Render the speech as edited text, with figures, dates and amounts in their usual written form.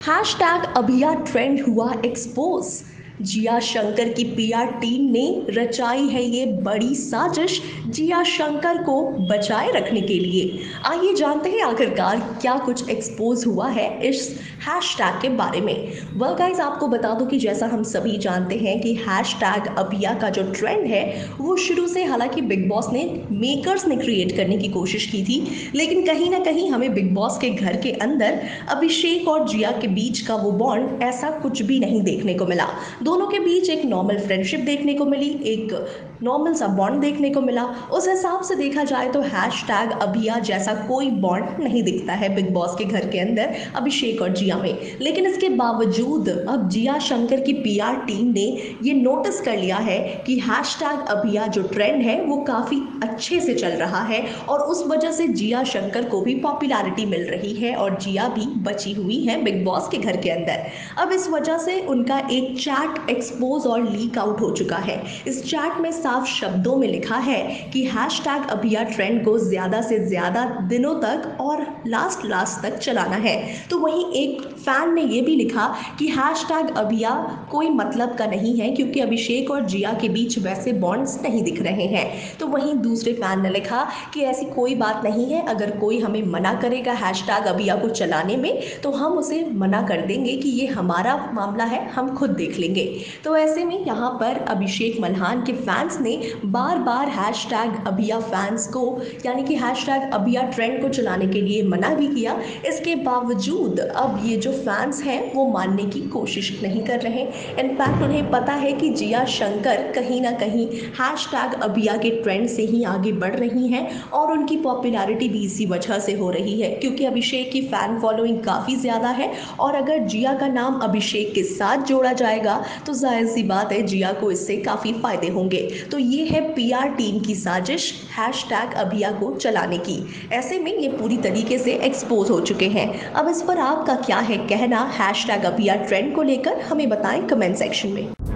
Hashtag अभिया trend हुआ expose. Jiya Shankar की पीआर टीम ने रचाई है ये बड़ी साजिश जिया शंकर को बचाए रखने के लिए। आइए जानते हैं आखिरकार क्या कुछ एक्सपोज हुआ है इस हैशटैग के बारे में। वेल गाइस, आपको बता दूं कि जैसा हम सभी जानते हैं कि हैशटैग अभिया का जो ट्रेंड है वो शुरू से, हालांकि बिग बॉस ने मेकर्स ने क्रिएट करने की कोशिश की थी, लेकिन कहीं ना कहीं हमें बिग बॉस के घर के अंदर अभिषेक और जिया के बीच का वो बॉन्ड ऐसा कुछ भी नहीं देखने को मिला। दोनों के बीच एक नॉर्मल फ्रेंडशिप देखने को मिली, एक नॉर्मल सा बॉन्ड देखने को मिला। उस हिसाब से देखा जाए तो हैशटैग अभिया जैसा कोई बॉन्ड नहीं दिखता है बिग बॉस के घर के अंदर अभिषेक और जिया में। लेकिन इसके बावजूद अब जिया शंकर की पीआर टीम ने ये नोटिस कर लिया है कि हैशटैग अभिया जो ट्रेंड है वो काफ़ी अच्छे से चल रहा है और उस वजह से जिया शंकर को भी पॉपुलैरिटी मिल रही है और जिया भी बची हुई है बिग बॉस के घर के अंदर। अब इस वजह से उनका एक चैट एक्सपोज और लीक आउट हो चुका है। इस चैट में साफ शब्दों में लिखा है कि हैशटैग अभिया ट्रेंड को ज़्यादा से ज़्यादा दिनों तक और लास्ट तक चलाना है। तो वहीं एक फैन ने यह भी लिखा कि हैशटैग अभिया कोई मतलब का नहीं है क्योंकि अभिषेक और जिया के बीच वैसे बॉन्ड्स नहीं दिख रहे हैं। तो वहीं दूसरे फैन ने लिखा कि ऐसी कोई बात नहीं है, अगर कोई हमें मना करेगा हैशटैग अभिया को चलाने में तो हम उसे मना कर देंगे कि ये हमारा मामला है, हम खुद देख लेंगे। तो ऐसे में यहाँ पर अभिषेक मल्हान के फैंस ने बार बार हैशटैग अभिया फैंस को, यानी कि हैशटैग अभिया ट्रेंड को चलाने के लिए मना भी किया। इसके बावजूद अब ये जो फैंस हैं वो मानने की कोशिश नहीं कर रहे। इनफैक्ट उन्हें पता है कि जिया शंकर कहीं ना कहीं हैशटैग अभिया के ट्रेंड से ही आगे बढ़ रही हैं और उनकी पॉपुलैरिटी भी इसी वजह से हो रही है क्योंकि अभिषेक की फ़ैन फॉलोइंग काफ़ी ज़्यादा है और अगर जिया का नाम अभिषेक के साथ जोड़ा जाएगा तो जाहिर सी बात है जिया को इससे काफ़ी फ़ायदे होंगे। तो ये है पीआर टीम की साजिश हैशटैग अभिया को चलाने की। ऐसे में ये पूरी तरीके से एक्सपोज हो चुके हैं। अब इस पर आपका क्या है कहना हैशटैग अभिया ट्रेंड को लेकर, हमें बताएं कमेंट सेक्शन में।